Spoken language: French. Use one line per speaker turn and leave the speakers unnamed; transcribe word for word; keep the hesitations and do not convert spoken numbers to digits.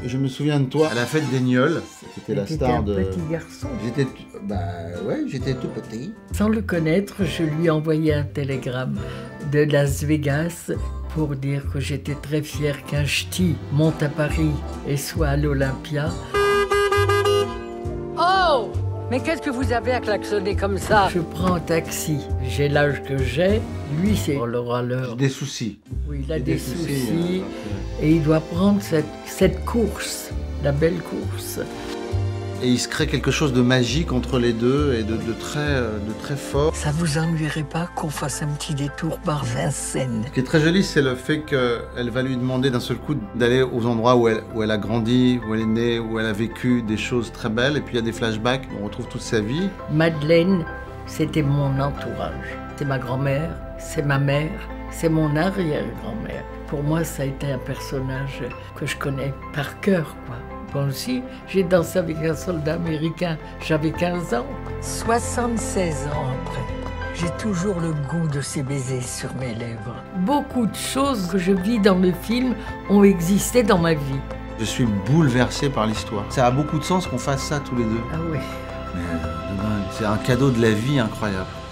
je me souviens de toi à la fête des Gnolls. C'était la star de...
Petit garçon.
J'étais, bah ouais, j'étais tout petit.
Sans le connaître, je lui ai envoyé un télégramme de Las Vegas pour dire que j'étais très fière qu'un ch'ti monte à Paris et soit à l'Olympia. Oh! Mais qu'est-ce que vous avez à klaxonner comme ça? Je prends un taxi. J'ai l'âge que j'ai. Lui, c'est le râleur.
Des soucis.
Oui, il a
des,
des,
des
soucis.
soucis euh,
et il doit prendre cette, cette course, la belle course.
Et il se crée quelque chose de magique entre les deux et de, de, très, de très fort.
Ça vous ennuierait pas qu'on fasse un petit détour par Vincennes?
Ce qui est très joli, c'est le fait qu'elle va lui demander d'un seul coup d'aller aux endroits où elle, où elle a grandi, où elle est née, où elle a vécu des choses très belles. Et puis il y a des flashbacks, on retrouve toute sa vie.
Madeleine, c'était mon entourage. C'est ma grand-mère, c'est ma mère, c'est mon arrière-grand-mère. Pour moi, ça a été un personnage que je connais par cœur, quoi. Moi aussi, j'ai dansé avec un soldat américain, j'avais quinze ans. soixante-seize ans après, j'ai toujours le goût de ses baisers sur mes lèvres. Beaucoup de choses que je vis dans le film ont existé dans ma vie.
Je suis bouleversé par l'histoire. Ça a beaucoup de sens qu'on fasse ça tous les deux.
Ah oui.
C'est un cadeau de la vie incroyable.